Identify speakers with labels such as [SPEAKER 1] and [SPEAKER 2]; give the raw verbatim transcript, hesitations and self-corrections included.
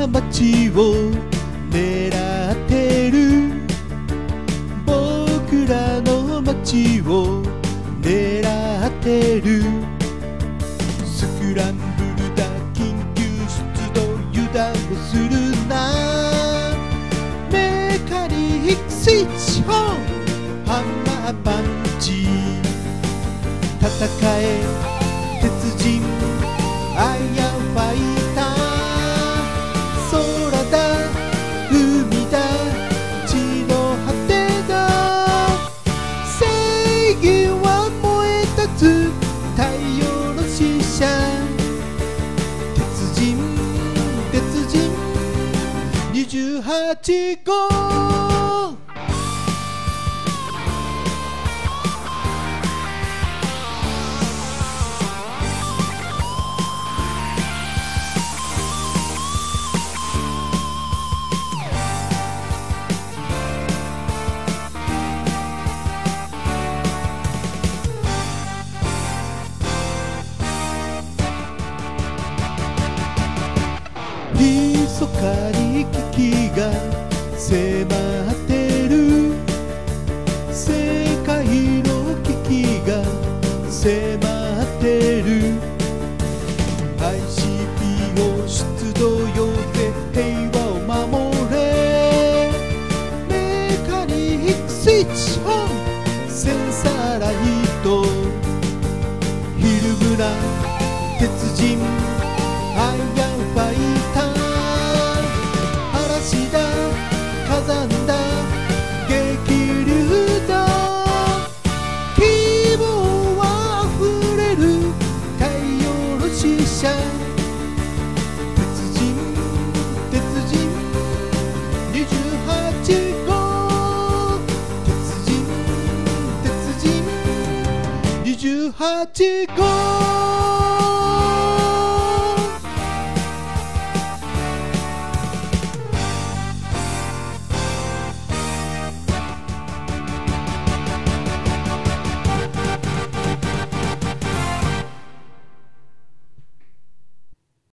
[SPEAKER 1] な街を狙ってる、僕らの街を狙ってる。スクランブルだ緊急出動、油断をするな。メカニックスイッチオン、ハンマーパンチ、戦え鉄人アイアンファイター。空だ海だ地の果てだ、正義は燃え立つ太陽の使者。鉄人鉄人にじゅうはち号。密かに危機が迫ってる、世界の危機が迫ってる。 アイシーピー を出動よって平和を守れ。メカニックスイッチオン、センサーライト、ひるむな鉄人アイアンファイター。嵐だ火山だ激流だ、希望は溢れる太陽の使者。鉄人鉄人にじゅうはち号。鉄人鉄人にじゅうはち号。